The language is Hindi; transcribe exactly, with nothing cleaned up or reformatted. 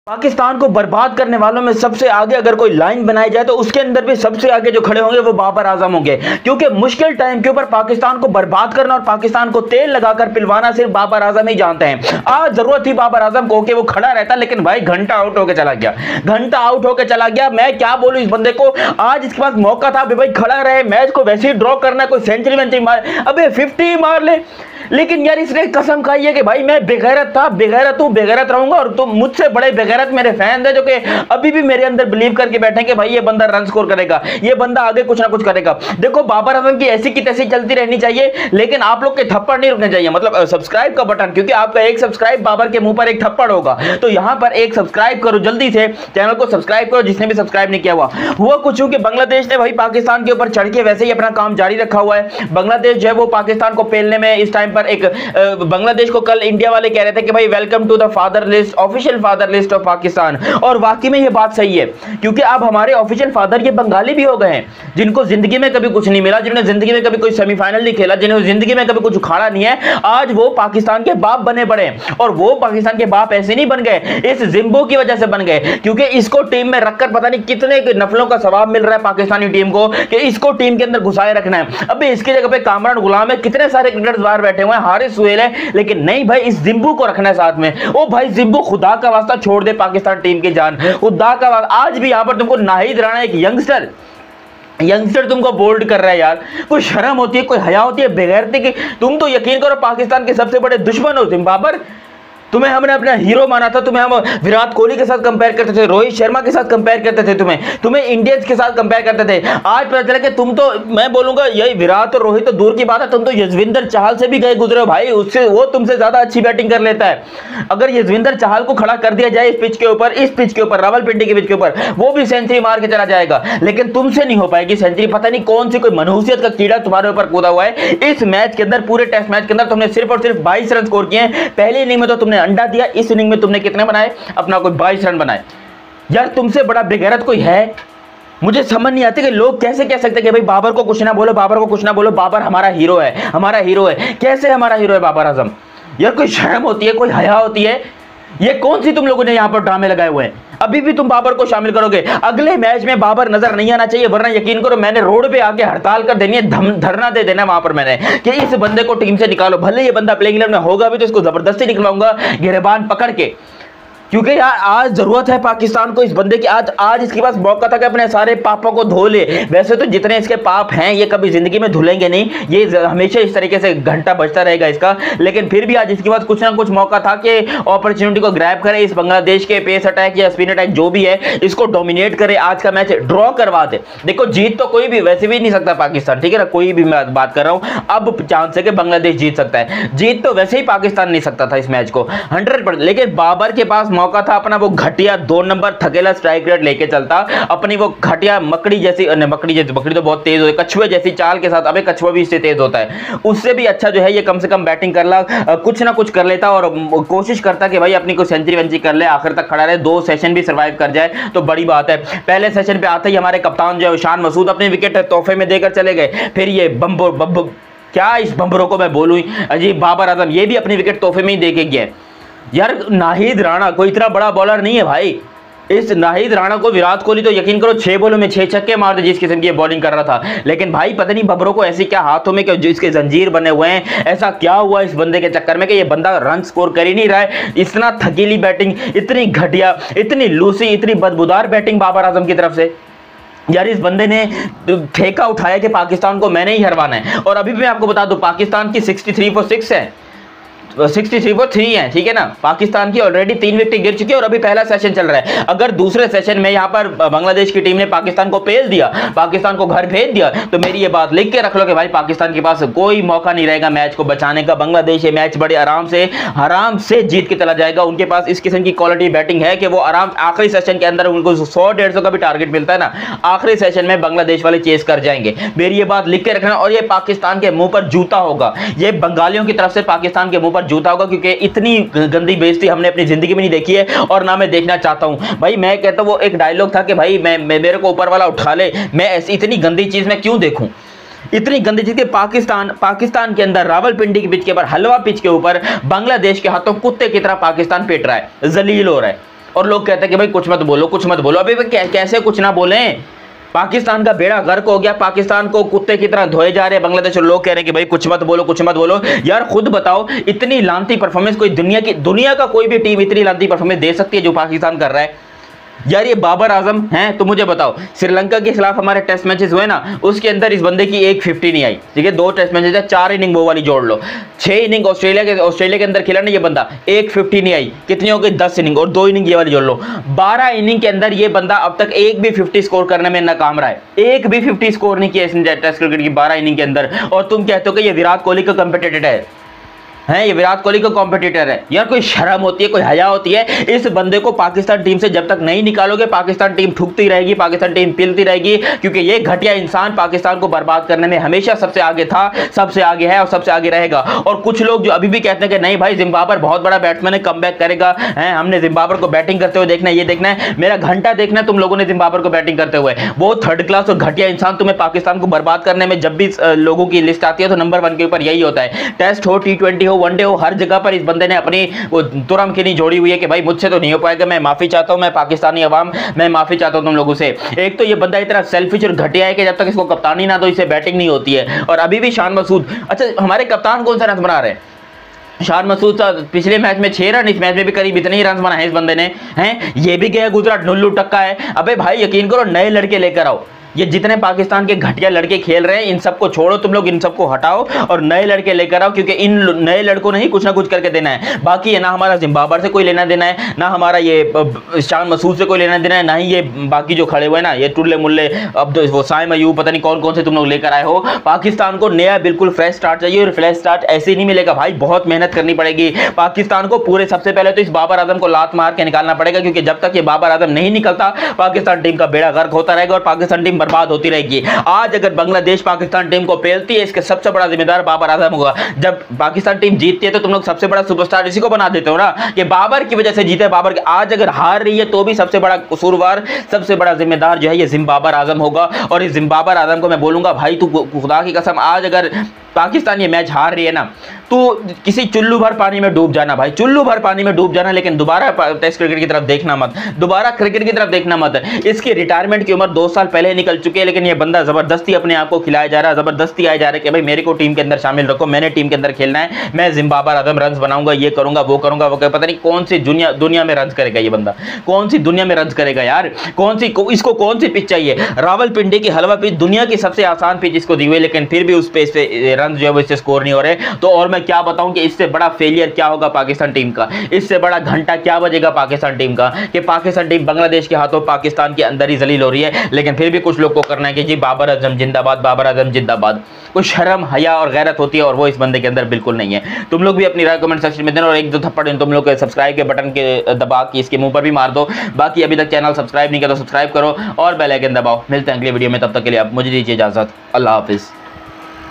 पाकिस्तान को बर्बाद करने वालों में सबसे आगे अगर कोई लाइन बनाई जाए तो उसके अंदर भी सबसे आगे जो खड़े होंगे वो बाबर आजम होंगे, क्योंकि मुश्किल टाइम के ऊपर पाकिस्तान को बर्बाद करना और पाकिस्तान को तेल लगाकर पिलवाना सिर्फ बाबर आजम ही जानते हैं। आज जरूरत थी बाबर आजम को कि वो खड़ा रहता, लेकिन भाई घंटा आउट होकर चला गया, घंटा आउट होकर चला गया। मैं क्या बोलूं इस बंदे को, आज इसके पास मौका था भाई खड़ा रहे, मैच को वैसे ही ड्रॉ करना, कोई सेंचुरी वेंचुरी मार, अबे फिफ्टी मार ले, लेकिन यार इसने कसम खाई है कि भाई मैं बेगैरत था, बेगैरत हूं, बेगैरत रहूंगा, और तुम मुझसे बड़े बेगैरत मेरे फैन है जो कि अभी भी मेरे अंदर बिलीव करके बैठे कि भाई ये बंदा रन स्कोर करेगा, ये बंदा आगे कुछ ना कुछ करेगा। देखो बाबर आजम की ऐसी की तैसी चलती रहनी चाहिए, लेकिन आप लोग के थप्पड़ नहीं रुकने चाहिए, मतलब सब्सक्राइब का बटन, क्योंकि आपका एक सब्सक्राइब बाबर के मुंह पर एक थप्पड़ होगा। तो यहां पर एक सब्सक्राइब करो, जल्दी से चैनल को सब्सक्राइब करो जिसने भी सब्सक्राइब नहीं किया हुआ। हुआ कुछ कि बांग्लादेश ने भाई पाकिस्तान के ऊपर चढ़ के वैसे ही अपना काम जारी रखा हुआ है। बांग्लादेश जो है वो पाकिस्तान को पेलने में इस टाइम पर एक बांग्लादेश को कल इंडिया वाले कह रहे थे कि भाई welcome to the father list, official father list of Pakistan, और वाकई में ये बात सही है, क्योंकि अब हमारे ऑफिशियल फादर ये बंगाली भी हो गए हैं, जिनको जिंदगी में कभी कुछ नहीं मिला, जिन्होंने जिंदगी में कभी कोई सेमीफाइनल नहीं खेला, जिन्होंने जिंदगी में कभी कुछ उखाड़ा नहीं है, आज वो पाकिस्तान के बाप बने पड़े। और वो पाकिस्तान के बाप ऐसे नहीं बन गए, इस जिम्बो की वजह से बन गए, क्योंकि इसको टीम में रखकर पता नहीं कितने नफलों का सवाब मिल रहा है पाकिस्तानी टीम को कि इसको टीम के अंदर घुसाए रखना है। अबे इसकी जगह पे कामरान गुलाम है, कितने सारे क्रिकेटर्स बाहर बैठे हुए हैं, हारिस सुहेल है, लेकिन नहीं भाई इस जिम्बू को रखना है साथ में। ओ भाई जिम्बू खुदा का वास्ता छोड़ दे पाकिस्तान टीम की जान, खुदा का वास्ता। आज भी यहां पर तुमको नाहिद राणा एक यंगस्टर यंगस्टर तुमको बोल्ड कर रहा है यार, कोई शर्म होती है, कोई हया होती है बेगैरती की। तुम तो यकीन करो पाकिस्तान के सबसे बड़े दुश्मन हो तुम बाबर, तुम्हें हमने अपना हीरो माना था, तुम्हें हम विराट कोहली के साथ कंपेयर करते थे, रोहित शर्मा के साथ कंपेयर करते थे, तुम्हें तुम्हें इंडियंस के साथ कंपेयर करते थे। आज पता चला कि तुम तो, मैं बोलूंगा यही विराट और रोहित तो दूर की बात है, तुम तो यजविंदर चहल से भी गए गुजरे हो भाई, उससे वो तुमसे ज्यादा अच्छी बैटिंग कर लेता है। अगर यजविंदर चहल को खड़ा कर दिया जाए इस पिच के ऊपर, इस पिच के ऊपर, रावलपिंडी के पिच के ऊपर, वो भी सेंचुरी मार के चला जाएगा, लेकिन तुमसे नहीं हो पाएगी सेंचुरी। पता नहीं कौन सी कोई मनहूसियत का कीड़ा तुम्हारे ऊपर कूदा हुआ है। इस मैच के अंदर, पूरे टेस्ट मैच के अंदर तुमने सिर्फ और सिर्फ बाईस रन स्कोर किए हैं। पहली इनिंग में तो तुमने अंडा दिया, इस इनिंग में तुमने कितने बनाए, अपना कोई बाईस रन बनाए। यार तुमसे बड़ा बेगैरत कोई है? मुझे समझ नहीं आती कि लोग कैसे कह सकते कि भाई बाबर को कुछ ना बोलो, बाबर को कुछ ना बोलो, बाबर हमारा हीरो है, हमारा हीरो है। कैसे हमारा हीरो है बाबर आजम? यार कोई शर्म होती है, कोई हया होती है? ये कौन सी तुम लोगों ने यहां पर ड्रामे लगाए हुए हैं? अभी भी तुम बाबर को शामिल करोगे? अगले मैच में बाबर नजर नहीं आना चाहिए, वरना यकीन करो मैंने रोड पे आके हड़ताल कर देनी है, धरना दे देना वहां पर मैंने कि इस बंदे को टीम से निकालो। भले ये बंदा प्लेइंग इलेवन में होगा भी तो इसको जबरदस्ती निकलवाऊंगा गिरबान पकड़ के, क्योंकि यार आज जरूरत है पाकिस्तान को इस बंदे की। आज आज इसके पास मौका था कि अपने सारे पापों को धो ले। वैसे तो जितने इसके पाप हैं ये कभी जिंदगी में धुलेंगे नहीं, ये हमेशा इस तरीके से घंटा बजता रहेगा इसका, लेकिन फिर भी आज इसके पास कुछ ना कुछ मौका था कि अपॉर्चुनिटी को ग्रैब करे, इस बांग्लादेश के पेस अटैक या स्पिन अटैक जो भी है इसको डोमिनेट करे, आज का मैच ड्रॉ करवा दे। देखो जीत तो कोई भी वैसे भी नहीं सकता पाकिस्तान, ठीक है ना, कोई भी मैं बात कर रहा हूं, अब चांस है कि बांग्लादेश जीत सकता है, जीत तो वैसे ही पाकिस्तान नहीं सकता था इस मैच को हंड्रेड परसेंट। लेकिन बाबर के पास मौका था अपना वो घटिया दो नंबर थकेला स्ट्राइक रेट लेके चलता, अपनी वो घटिया मकड़ी जैसी, मकड़ी जैसी, मकड़ी तो बहुत तेज होती है, कछुए जैसी चाल के साथ, अबे कछुआ भी इससे तेज होता है, उससे भी अच्छा जो है ये कम से कम बैटिंग कर ला, कुछ ना कुछ कर लेता और कोशिश करता कि भाई अपनी कोई सेंचुरी वेंचुरी कर ले, आखिर तक खड़ा रहे, दो सेशन भी सर्वाइव कर जाए तो बड़ी बात है। पहले सेशन पे आते ही हमारे कप्तान जो है शान मसूद अपनी विकेट तोहफे में देकर चले गए, फिर ये बम्बो बम्बो क्या इस बम्बरों को मैं बोलूं अजीब, बाबर आजम ये भी अपनी विकेट तोहफे में ही देके गया। यार नाहिद राणा कोई इतना बड़ा बॉलर नहीं है भाई, इस नाहिद राणा को विराट कोहली तो यकीन करो छह बॉलों में छह छक्के मार दे जिस किस्म की बॉलिंग कर रहा था, लेकिन भाई पता नहीं बबरों को ऐसी क्या हाथों में कि जिसके जंजीर बने हुए हैं, ऐसा क्या हुआ इस बंदे के चक्कर में कि ये बंदा रन स्कोर कर ही नहीं रहा है। इतना थकीली बैटिंग, इतनी घटिया, इतनी लूसी, इतनी बदबूदार बैटिंग बाबर आजम की तरफ से। यार इस बंदे ने ठेका उठाया कि पाकिस्तान को मैंने ही हरवाना है, और अभी भी मैं आपको बता दूं पाकिस्तान की सिक्सटी थ्री फॉर सिक्स है, सिक्सटी थ्री फॉर थ्री है, ठीक है ना, पाकिस्तान की ऑलरेडी तीन विकेट गिर चुकी है और अभी पहला सेशन चल रहा है। अगर दूसरे सेशन में यहाँ पर बांग्लादेश की टीम ने पाकिस्तान को पेल दिया, पाकिस्तान को घर भेज दिया, तो मेरी ये बात लिख के रख लो कि भाई पाकिस्तान के पास कोई मौका नहीं रहेगा मैच को बचाने का। बांग्लादेश ये मैच बड़े आराम से आराम से जीत के चला जाएगा। उनके पास इस किस्म की क्वालिटी बैटिंग है कि वो आराम आखिरी सेशन के अंदर उनको सौ डेढ़ सौ का भी टारगेट मिलता है ना, आखिरी सेशन में बांग्लादेश वाले चेस कर जाएंगे। मेरी ये बात लिख के रखना, और ये पाकिस्तान के मुंह पर जूता होगा, ये बंगालियों की तरफ से पाकिस्तान के मुंह पर जूता होगा, क्योंकि इतनी गंदी बेइज्जती हमने अपनी जिंदगी में नहीं देखी है और ना मैं देखना चाहता हूं। भाई मैं कहता हूं वो एक डायलॉग था कि भाई मैं, मैं मेरे को ऊपर वाला उठा ले, मैं ऐसी इतनी गंदी चीज में क्यों देखूं। इतनी गंदी चीज के पाकिस्तान पाकिस्तान के अंदर रावलपिंडी की पिच के ऊपर, हलवा पिच के ऊपर बांग्लादेश के हाथों कुत्ते की तरह पाकिस्तान पेट रहा है, जलील हो रहा है। और लोग कहते हैं कि भाई कुछ मत बोलो, कुछ मत बोलो। अभी कैसे कुछ ना बोलें? पाकिस्तान का बेड़ा गर्क हो गया, पाकिस्तान को कुत्ते की तरह धोए जा रहे हैं बांग्लादेश, लोग कह रहे हैं कि भाई कुछ मत बोलो, कुछ मत बोलो। यार खुद बताओ, इतनी लानती परफॉर्मेंस कोई दुनिया की दुनिया का कोई भी टीम इतनी लानती परफॉर्मेंस दे सकती है जो पाकिस्तान कर रहा है? यार ये बाबर आजम हैं, तो मुझे बताओ, श्रीलंका के खिलाफ हमारे टेस्ट मैचेस हुए ना, उसके अंदर इस बंदे की एक फिफ्टी नहीं आई, ठीक है। दो टेस्ट मैचेस है, चार इनिंग वो वाली जोड़ लो, छह इनिंग ऑस्ट्रेलिया के ऑस्ट्रेलिया के अंदर खेला ना ये बंदा, एक फिफ्टी नहीं आई। कितनी हो गई? दस इनिंग, और दो इनिंग ये वाली जोड़ लो, बारह इनिंग के अंदर ये बंदा अब तक एक भी फिफ्टी स्कोर करने में नाकाम रहा है। एक भी फिफ्टी स्कोर नहीं किया इसने टेस्ट क्रिकेट की बारह इनिंग के अंदर, और तुम कहते हो कि ये विराट कोहली का कंपिटिटर है हैं, ये विराट कोहली का कॉम्पिटिटर है। यार कोई शर्म होती है, कोई हया होती है? इस बंदे को पाकिस्तान टीम से जब तक नहीं निकालोगे, पाकिस्तान टीम ठुकती रहेगी, पाकिस्तान टीम पिलती रहेगी, क्योंकि ये घटिया इंसान पाकिस्तान को बर्बाद करने में हमेशा सबसे आगे था, सबसे आगे है और सबसे आगे रहेगा। और कुछ लोग जो अभी भी कहते हैं कि नहीं भाई जिम्बाब्वे बहुत बड़ा बैट्समैन है, कमबैक करेगा, हैं हमने जिम्बाब्वे को बैटिंग करते हुए देखना है, ये देखना है, मेरा घंटा देखना है तुम लोगों ने जिम्बाब्वे को बैटिंग करते हुए। वो थर्ड क्लास और घटिया इंसान तुम्हें पाकिस्तान को बर्बाद करने में जब भी लोगों की लिस्ट आती है तो नंबर वन के ऊपर यही होता है। टेस्ट हो, टी ट्वेंटी हो, वनडे हो, हर जगह पर इस बंदे ने अपनी वो तुरम की नहीं जोड़ी हुई है कि भाई मुझसे तो नहीं हो पाएगा, मैं माफी चाहता हूं, मैं पाकिस्तानी अवाम, मैं माफी चाहता हूं तुम लोगों से। एक तो ये बंदा इतना सेल्फिश और घटिया है कि जब तक इसको कप्तानी ना दो इससे बैटिंग नहीं होती है। और अभी भी शान मसूद, अच्छा हमारे कप्तान कौन सा रन बना रहे हैं? शान मसूद पिछले मैच में छह रन, इस मैच में भी करीब इतने ही रन बनाए हैं इस बंदे ने, हैं ये भी गया गुजरात, नुल्लू टक्का है। अबे भाई यकीन करो, नए लड़के लेकर आओ। ये जितने पाकिस्तान के घटिया लड़के खेल रहे हैं इन सबको छोड़ो, तुम लोग इन सबको हटाओ और नए लड़के लेकर आओ, क्योंकि इन नए लड़कों ने ही कुछ ना कुछ करके देना है। बाकी है ना हमारा जिम्बाब्वे से कोई लेना देना है, ना हमारा ये शान मसूद से कोई लेना देना है, ना ही ये बाकी जो खड़े हुए ना ये टुल्ले मुल्ले, अब तो वो साइम अयूब, पता नहीं कौन कौन से तुम लोग लेकर आए हो। पाकिस्तान को नया बिल्कुल फ्रेश स्टार्ट चाहिए, और फ्रेश स्टार्ट ऐसे ही नहीं मिलेगा भाई, बहुत मेहनत करनी पड़ेगी पाकिस्तान को। पूरे सबसे पहले तो इस बाबर आजम को लात मार के निकालना पड़ेगा, क्योंकि जब तक ये बाबर आजम नहीं निकलता पाकिस्तान टीम का बेड़ा गर्क होता रहेगा और पाकिस्तान टीम बर्बाद होती रहेगी। आज अगर बांग्लादेश पाकिस्तान टीम को पेलती है, इसके सबसे बड़ा जिम्मेदार बाबर आजम होगा। जब पाकिस्तान टीम जीतती है तो तुम लोग सबसे बड़ा सुपरस्टार इसी को बना देते हो ना, कि बाबर की वजह से जीते, बाबर के। आज अगर हार रही है तो भी सबसे बड़ा कसूरवार, सबसे बड़ा जिम्मेदार जो है ये जिम्बाबर आजम होगा। और इस जिम्बाबर आजम को मैं बोलूंगा भाई तू खुदा की कसम, आज अगर पाकिस्तान ये मैच हार रही है ना, तो किसी चुल्लू भर पानी में डूब जाना भाई, चुल्लू भर पानी में डूब जाना, लेकिन दोबारा टेस्ट क्रिकेट की तरफ देखना मत, दोबारा क्रिकेट की तरफ देखना मत। इसकी रिटायरमेंट की उम्र दो साल पहले निकल चुकी है, लेकिन ये बंदा जबरदस्ती अपने आप को खिलाया जा रहा है, जबरदस्ती आया जा रहा है कि भाई मेरे को टीम के अंदर शामिल रखो, मैंने टीम के अंदर खेलना है, मैं जिम्बाब्वे आजम रन बनाऊंगा, ये करूंगा, वो करूंगा, वो पता नहीं कौन सी दुनिया दुनिया में रन करेगा ये बंदा, कौन सी दुनिया में रन करेगा यार, कौन सी इसको कौन सी पिच चाहिए? रावलपिंडी की हलवा पिच दुनिया की सबसे आसान पिच इसको दी हुई, लेकिन फिर भी उस पे रन जो है वो इससे स्कोर नहीं हो रहे। तो और मैं क्या बताऊं कि इससे बड़ा फेलियर क्या होगा पाकिस्तान टीम का, इससे बड़ा घंटा क्या बजेगा पाकिस्तान टीम का, कि पाकिस्तान टीम बांग्लादेश के हाथों पाकिस्तान के अंदर ही जलील हो रही है। लेकिन फिर भी कुछ लोग को करना है कि जी बाबर आजम जिंदाबाद, बाबर आजम जिंदाबाद। कुछ शर्म हया और गैरत होती है, और वो इस बंदे के अंदर बिल्कुल नहीं है। तुम लोग भी अपनी राय कमेंट सेक्शन में देना, और एक दो थप्पड़ तुम लोग के सब्सक्राइब के बटन के दबा के इसके मुंह पर भी मार दो। बाकी अभी तक चैनल सब्सक्राइब नहीं किया तो सब्सक्राइब करो और बेल आइकन दबाओ। मिलते हैं अगली वीडियो में, तब तक के लिए आप मुझे दीजिए इजाजत। अल्लाह हाफिज।